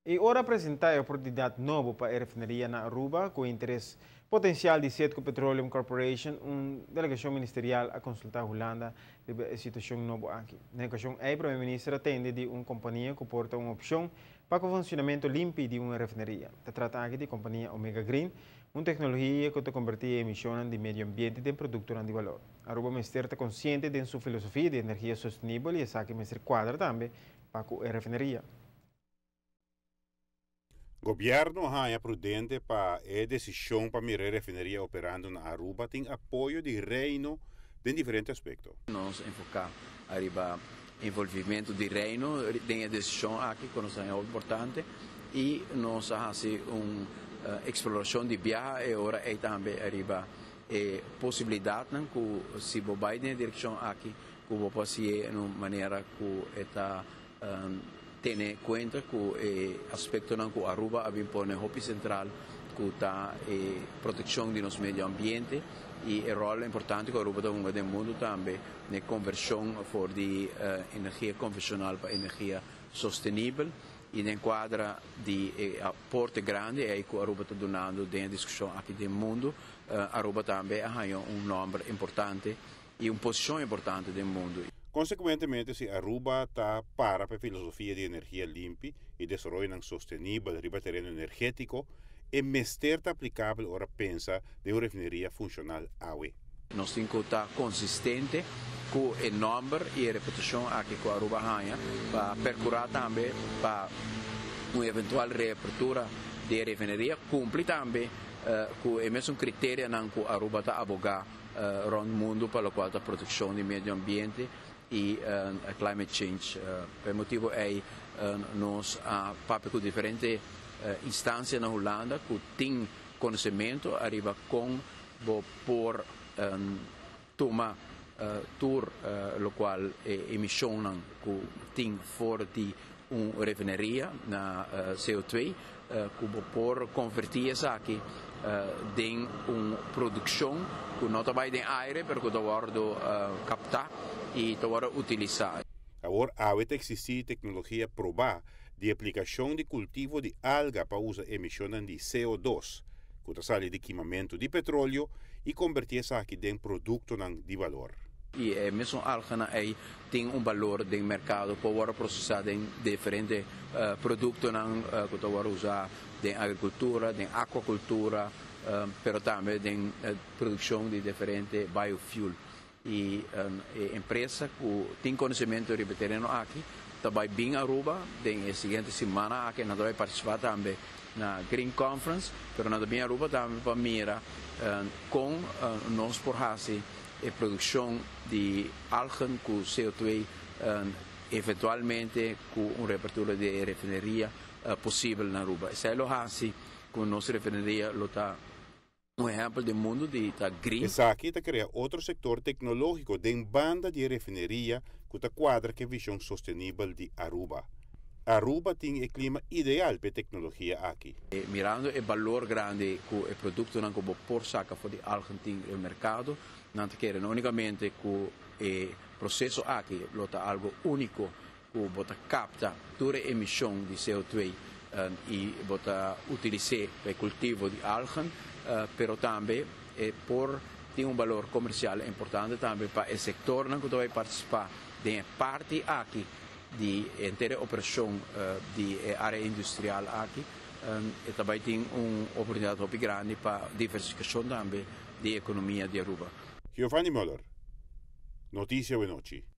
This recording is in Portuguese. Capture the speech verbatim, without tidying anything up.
E ora apresentar a oportunidade nova para a refinaria na Aruba, com interesse potencial de Sedco Petroleum Corporation, uma delegação ministerial a consultar a Holanda sobre a situação nova aqui. Na ocasião, a Primeira-Ministra atende de uma companhia que porta uma opção para o funcionamento limpo de uma refinaria. Se trata aqui de companhia Omega Green, uma tecnologia que converte emissões de meio ambiente em produtos de valor. A Aruba Ministério está consciente de sua filosofia de energia sustentável e essa que Ministério quadra também para a refinaria. O governo é prudente para a decisão para mirar a refinaria operando na Aruba tem apoio do reino em diferentes aspectos. Nós enfocamos arriba envolvimento do reino na decisão aqui que é importante e nós fazemos uma uh, exploração de viagem e agora é também arriba a possibilidade que se vai na direção aqui que vai fazer de uma maneira que está tem conta que o aspecto que a Aruba impõe no hobby central que está a proteção do nosso meio ambiente e o rol importante que a Aruba tem no mundo também na conversão de uh, energia convencional para energia sostenível e na quadra de aporte grande é que a Aruba está dando na discussão aqui no mundo. Uh, a Aruba também ha um número importante e uma posição importante no mundo. Consequentemente, se Aruba está para a filosofia de energia limpa e desenvolvimento sostenível riba terreno energético, é mestre aplicável ora pensa de uma refinaria funcional A U E. Nós temos que estar consistente com o número e a reputação aqui que a Aruba tem para percurar também para uma eventual reapertura da refinaria, cumpre também uh, com o mesmo critério que a Aruba está abogar uh, no mundo para a proteção do meio ambiente e uh, climate change. Uh, per motivo é uh, nós uh, papel com diferentes uh, instâncias na Holanda que tem conhecimento arriba com por um, tomar uh, tour uh, lo qual é emissão que tem fora de uma refinaria na uh, C O dois uh, que por convertir isso aqui uh, em uma produção que não vai em aire porque está uh, captar e está utilizar. Agora, há existe tecnologia probada de aplicação de cultivo de alga para usar emissões de C O dois, que sai de queimamento de petróleo e convertir isso aqui em produto de valor. E a mesma alga tem um valor no mercado para processar em diferentes uh, produtos uh, que está usar na agricultura, na aquacultura, uh, mas também na uh, produção de diferentes biofuel. E a empresa que tem conhecimento de terreno aqui também bem a Aruba, na seguinte semana aqui nós vamos participar também na Green Conference, mas nós também a Aruba também para mirar uh, com uh, nós por fazer a produção de alga com C O dois uh, eventualmente com uma reapertura de refinaria uh, possível na Aruba. Se é o assim com a nossa refinaria está um exemplo do mundo de tá green. Essa aqui está criando outro setor tecnológico de banda de refinaria que está quadra que visão sustentável de Aruba. Aruba tem o clima ideal para tecnologia aqui. E, mirando o valor grande que o produto não como por saca for de algo no mercado, não quer não unicamente que o processo aqui lota algo único que bota capta toda a emissão de C O dois um, e bota utilizar para o cultivo de alga. Uh, pero também eh, por tem um valor comercial importante também para o setor que vai participar de parte aqui de inteira operação uh, de área industrial aqui um, e também tem uma oportunidade muito grande para diversificação também da economia de Aruba. Giovanni Moller, Notícia Buenochi.